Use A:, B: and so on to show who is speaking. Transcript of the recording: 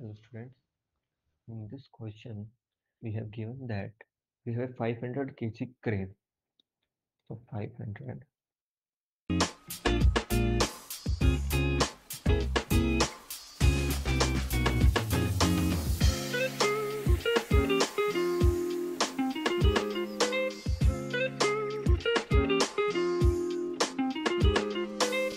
A: Hello students, in this question we have given that we have a 500 kg crane. So 500